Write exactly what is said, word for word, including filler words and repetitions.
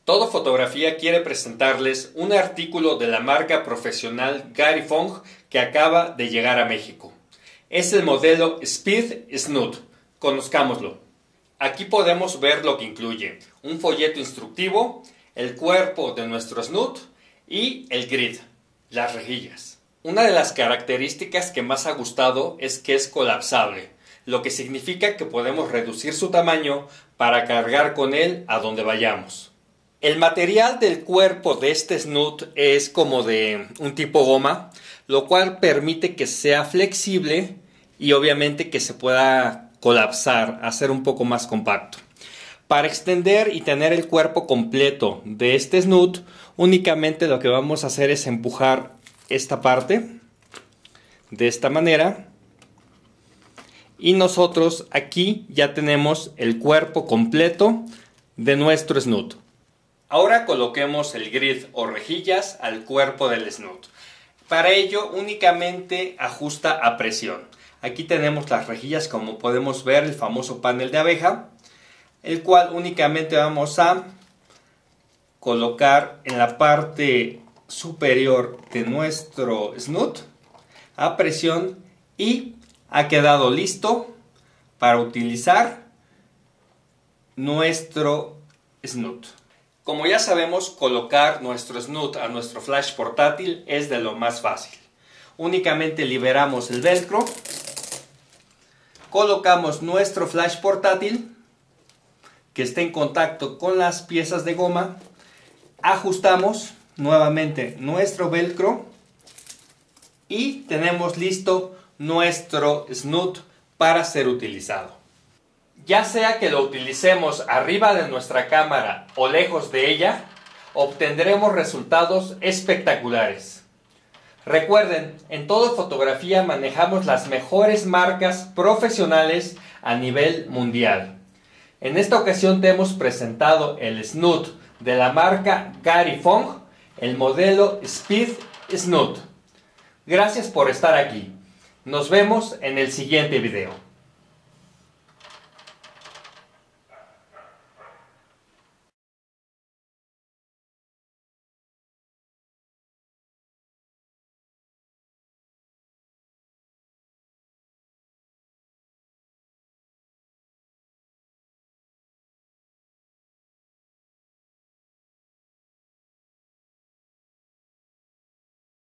Todo Fotografía quiere presentarles un artículo de la marca profesional Gary Fong que acaba de llegar a México. Es el modelo Speed Snoot. Conozcámoslo. Aquí podemos ver lo que incluye un folleto instructivo, el cuerpo de nuestro snoot y el grid, las rejillas. Una de las características que más ha gustado es que es colapsable, lo que significa que podemos reducir su tamaño para cargar con él a donde vayamos. El material del cuerpo de este snoot es como de un tipo goma, lo cual permite que sea flexible y obviamente que se pueda colapsar, hacer un poco más compacto. Para extender y tener el cuerpo completo de este snoot, únicamente lo que vamos a hacer es empujar esta parte de esta manera y nosotros aquí ya tenemos el cuerpo completo de nuestro snoot. Ahora coloquemos el grid o rejillas al cuerpo del snoot. Para ello únicamente ajusta a presión. Aquí tenemos las rejillas, como podemos ver, el famoso panel de abeja, el cual únicamente vamos a colocar en la parte superior de nuestro snoot a presión y ha quedado listo para utilizar nuestro snoot. Como ya sabemos, colocar nuestro snoot a nuestro flash portátil es de lo más fácil. Únicamente liberamos el velcro, colocamos nuestro flash portátil que esté en contacto con las piezas de goma, ajustamos nuevamente nuestro velcro y tenemos listo nuestro snoot para ser utilizado. Ya sea que lo utilicemos arriba de nuestra cámara o lejos de ella, obtendremos resultados espectaculares. Recuerden, en Todo Fotografía manejamos las mejores marcas profesionales a nivel mundial. En esta ocasión te hemos presentado el snoot de la marca Gary Fong, el modelo Speed Snoot. Gracias por estar aquí. Nos vemos en el siguiente video.